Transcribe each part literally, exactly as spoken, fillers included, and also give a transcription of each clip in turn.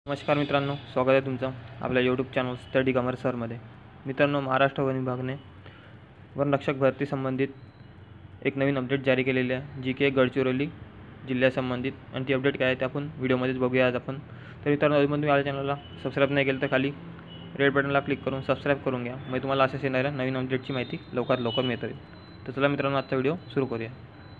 नमस्कार मित्रांनो, स्वागत आहे तुमचं आपल्या यूट्यूब चॅनल स्टडी कॉमर्स सरमध्ये. मित्रांनो, महाराष्ट्र वन विभागाने वनरक्षक भरती संबंधित एक नवीन अपडेट जारी केलेली आहे, जी की गडचिरोली जिल्ह्यासंबंधित. आणि ती अपडेट काय आहे ते आपण व्हिडिओमध्येच बघूया आज आपण. तर मित्रांनो, अजून तुम्ही आपल्या चॅनलला सबस्क्राईब नाही केलं तर खाली रेड बटनला क्लिक करून सबस्क्राईब करून घ्या, म्हणजे तुम्हाला असेच येणाऱ्या नवीन अपडेटची माहिती लवकरात लवकर मिळत राहील. तर चला मित्रांनो, आजचा व्हिडिओ सुरू करूया.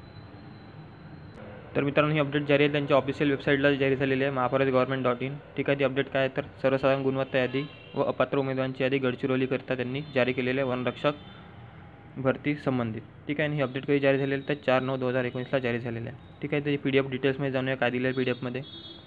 तर मित्रांनो, ही अपडेट जारी आहे त्यांच्या ऑफिशियल वेबसाईटला जारी झालेली आहे, महाफॉरेस्ट गव्हर्नमेंट डॉट इन. ठीक आहे. ती अपडेट काय आहे तर सर्वसाधारण गुणवत्ता यादी व अपात्र उमेदवारांची यादी गडचिरोलीकरिता त्यांनी जारी केलेले वनरक्षक भरती संबंधित. ठीक आहे. आणि ही अपडेट कधी जारी झालेली तर चार नऊ दोन हजार एकोणीसला जारी झालेली आहे. ठीक आहे. त्याची पी डी एफ डिटेल्समध्ये जाणूया काय दिलं आहे पी डी एफमध्ये.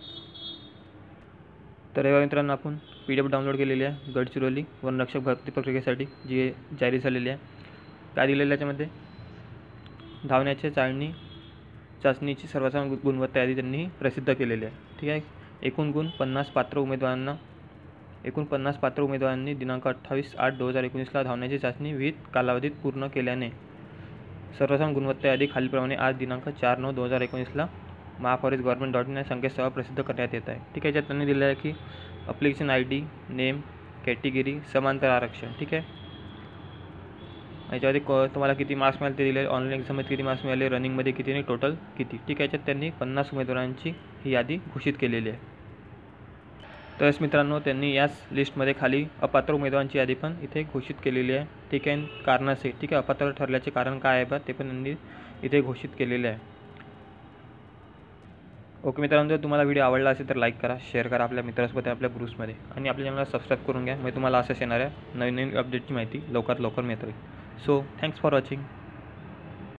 तर हे मित्रांनो, आपण पी डी एफ डाउनलोड केलेली आहे गडचिरोली वनरक्षक भरती प्रक्रियेसाठी, जी जारी झालेली आहे. काय दिलेलं आहे त्याच्यामध्ये धावण्याच्या चाळणी चाचणीची सर्वसाधारण गुणवत्ता यादी त्यांनी प्रसिद्ध केलेली आहे. ठीक आहे. एकूण गुण पन्नास पात्र उमेदवारांना एकूण पन्नास पात्र उमेदवारांनी दिनांक अठ्ठावीस आठ दोन हजार एकोणीसला धावण्याची चाचणी विविध कालावधीत पूर्ण केल्याने सर्वसाधारण गुणवत्ता यादी खालीलप्रमाणे आज दिनांक चार नऊ दोन हजार एकोणीसला महाफॉरेस्ट गव्हर्नमेंट डॉट इन या संकेतस्थळावर प्रसिद्ध करण्यात येत आहे. ठीक आहे. याच्यात त्यांनी दिलेलं आहे की application I D, name, category, समांतर आरक्षण. ठीक आहे. याच्यामध्ये क तुम्हाला किती मार्क्स मिळाले ते दिले, ऑनलाईन एक्झाममध्ये किती मार्क्स मिळाले, रनिंगमध्ये किती आणि टोटल किती. ठीक आहे. याच्यात त्यांनी पन्नास उमेदवारांची ही यादी घोषित केलेली आहे. तरच मित्रांनो, त्यांनी याच लिस्टमध्ये खाली अपात्र उमेदवारांची यादी पण इथे घोषित केलेली आहे. ठीक आहे. कारणाचे ठीक आहे अपात्र ठरल्याचे कारण काय आहे बा ते पण त्यांनी इथे घोषित केलेले आहे. ओके मित्रांनो, जर तुम्हाला व्हिडिओ आवडला असेल तर लाईक करा, शेअर करा आपल्या मित्रांसोबत आपल्या ग्रुप्समध्ये, आणि आपल्या चॅनलला सबस्क्राईब करून घ्या, म्हणजे तुम्हाला असेच येणाऱ्या नवीन नवीन अपडेटची माहिती लवकरात लवकर मिळत राहील. So thanks for watching.